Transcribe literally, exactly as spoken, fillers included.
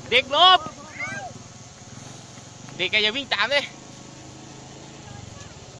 เด็กลบเด็กแกอย่าวิ่งตามเลย